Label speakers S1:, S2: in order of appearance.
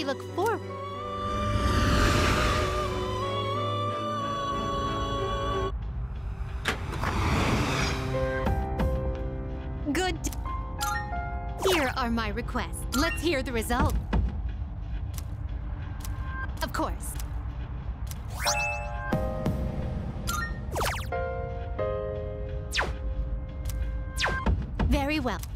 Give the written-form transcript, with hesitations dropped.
S1: look forward. Good. Here are my requests. Let's hear the result. Of course. Very well.